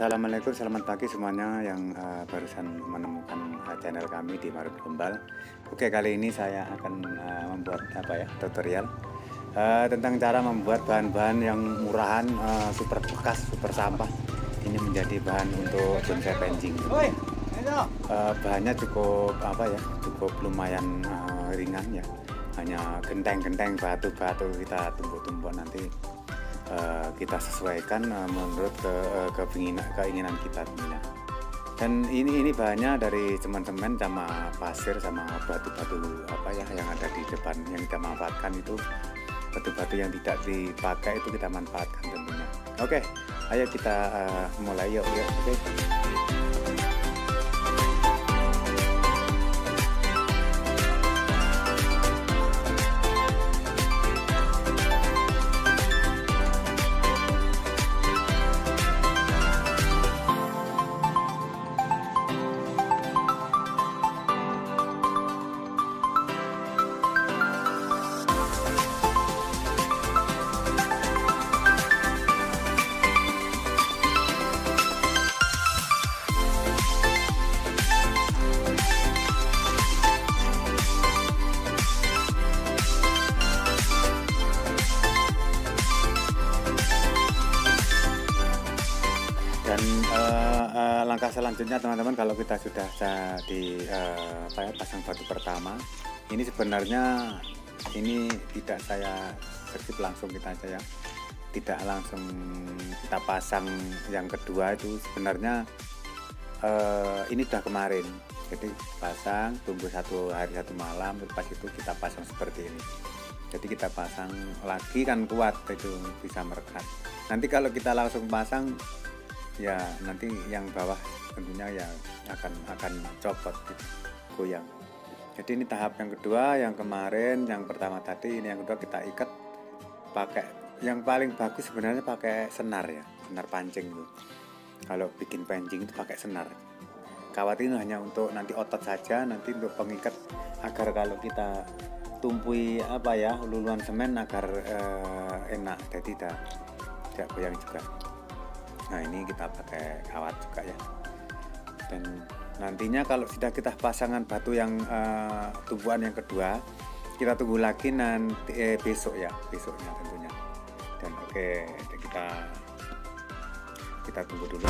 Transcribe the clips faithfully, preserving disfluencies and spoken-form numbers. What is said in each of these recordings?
Assalamualaikum, selamat pagi semuanya yang uh, barusan menemukan uh, channel kami di Marut Gombal. Oke, kali ini saya akan uh, membuat apa ya tutorial uh, tentang cara membuat bahan-bahan yang murahan, uh, super bekas, super sampah. Ini menjadi bahan untuk bonsai pancing. Uh, bahannya cukup apa ya, cukup lumayan uh, ringan ya. Hanya genteng-genteng batu-batu kita tumpuk-tumpuk nanti. Uh, kita sesuaikan uh, menurut ke, uh, keinginan, keinginan kita tentunya. Dan ini ini bahannya dari teman-teman sama pasir sama batu-batu apa ya yang ada di depan yang kita manfaatkan itu batu-batu yang tidak dipakai itu kita manfaatkan tentunya. Oke, ayo kita uh, mulai yuk yuk. Oke. Dan uh, uh, langkah selanjutnya teman-teman, kalau kita sudah di uh, apa ya, pasang batu pertama, ini sebenarnya ini tidak saya sergip langsung kita aja ya, tidak langsung kita pasang yang kedua itu sebenarnya uh, ini sudah kemarin, jadi pasang tunggu satu hari satu malam, lepas itu kita pasang seperti ini. Jadi kita pasang lagi kan kuat itu bisa merekat. Nanti kalau kita langsung pasang ya nanti yang bawah tentunya ya akan akan copot gitu, goyang. Jadi ini tahap yang kedua, yang kemarin yang pertama tadi, ini yang kedua kita ikat pakai yang paling bagus sebenarnya pakai senar ya, senar pancing itu. Kalau bikin pancing itu pakai senar. Kawat ini hanya untuk nanti otot saja, nanti untuk pengikat agar kalau kita tumpui apa ya luluan semen agar eh, enak, jadi tidak tidak goyang juga. Nah ini kita pakai kawat juga ya. Dan nantinya kalau sudah kita pasangan batu yang uh, tumpuan yang kedua, kita tunggu lagi nanti eh, besok ya, besoknya tentunya. Dan oke, kita kita tunggu dulu.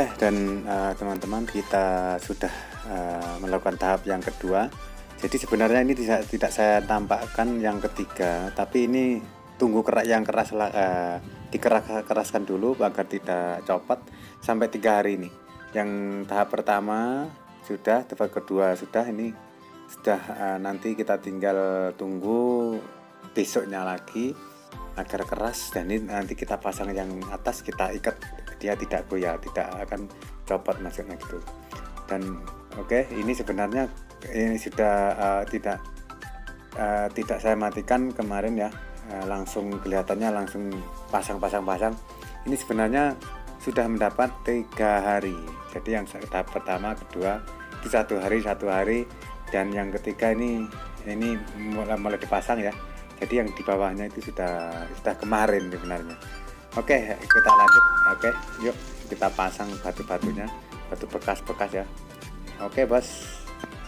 Oke, dan eh, teman-teman kita sudah eh, melakukan tahap yang kedua. Jadi sebenarnya ini tidak tidak saya tampakkan yang ketiga, tapi ini tunggu kerak yang keras lah, eh, dikeras keraskan dulu agar tidak copot sampai tiga hari ini. Yang tahap pertama sudah, tahap kedua sudah, ini sudah. Eh, nanti kita tinggal tunggu besoknya lagi agar keras, dan ini nanti kita pasang yang atas, kita ikat, dia tidak goyah, tidak akan copot maksudnya gitu. Dan oke, okay, ini sebenarnya ini sudah uh, tidak uh, tidak saya matikan kemarin ya, uh, langsung kelihatannya langsung pasang-pasang-pasang. Ini sebenarnya sudah mendapat tiga hari. Jadi yang tahap pertama, kedua itu satu hari satu hari, dan yang ketiga ini ini mulai, mulai dipasang ya. Jadi yang di bawahnya itu sudah sudah kemarin sebenarnya. Oke, kita lanjut. Oke, yuk kita pasang batu-batunya, batu bekas-bekas ya. Oke, bos.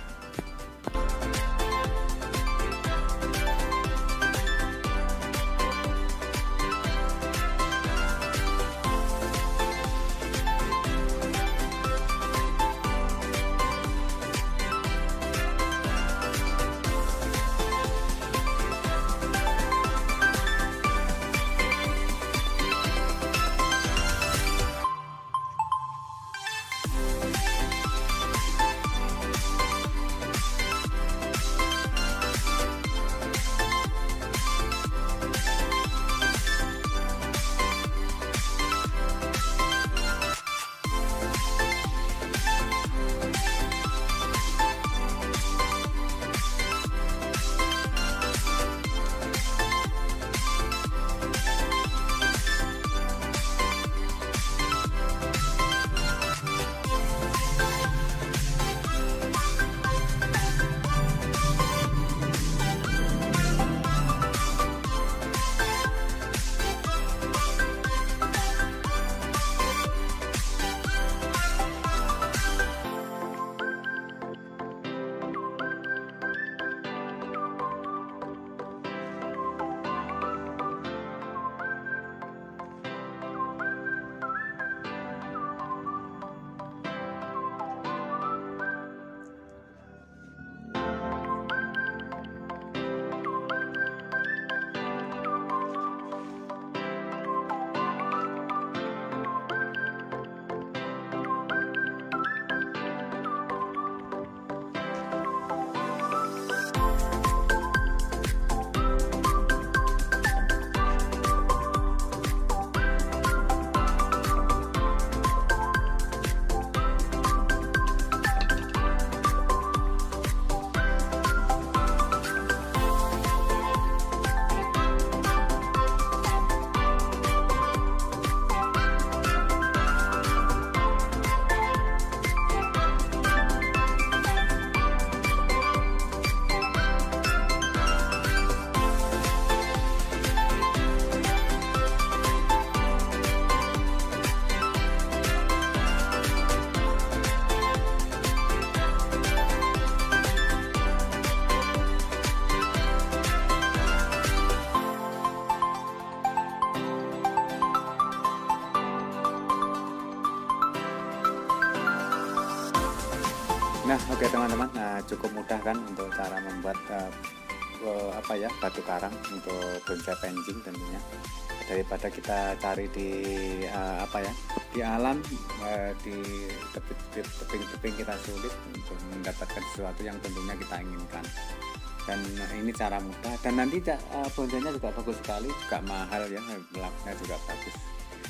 Nah, oke okay, teman-teman, nah, cukup mudah kan untuk cara membuat uh, uh, apa ya, batu karang untuk bonsai pancing tentunya. Daripada kita cari di uh, apa ya, di alam, uh, di tebing-tebing kita sulit untuk mendapatkan sesuatu yang tentunya kita inginkan. Dan uh, ini cara mudah, dan nanti uh, bonsainya juga bagus sekali, juga mahal ya, lakunya juga bagus.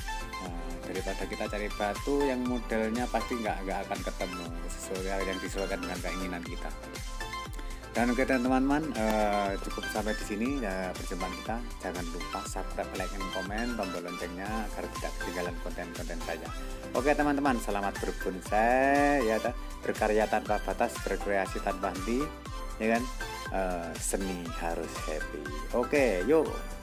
Nah, daripada kita cari batu yang modelnya pasti nggak nggak akan ketemu sesuai yang disesuaikan dengan keinginan kita. Dan oke teman-teman, uh, cukup sampai di sini ya perjumpaan kita. Jangan lupa subscribe, like, dan komen, tombol loncengnya agar tidak ketinggalan konten-konten saya. Oke teman-teman, selamat berbonsai ya, berkarya tanpa batas, berkreasi tanpa henti, ya kan? Uh, seni harus happy. Oke, yuk.